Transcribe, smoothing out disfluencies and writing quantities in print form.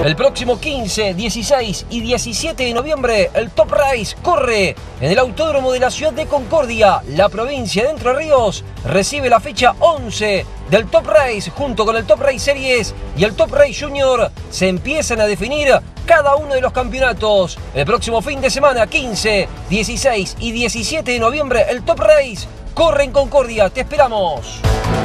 El próximo 15, 16 y 17 de noviembre, el Top Race corre en el Autódromo de la Ciudad de Concordia. La provincia de Entre Ríos recibe la fecha 11 del Top Race junto con el Top Race Series y el Top Race Junior. Se empiezan a definir cada uno de los campeonatos. El próximo fin de semana, 15, 16 y 17 de noviembre, el Top Race corre en Concordia. Te esperamos.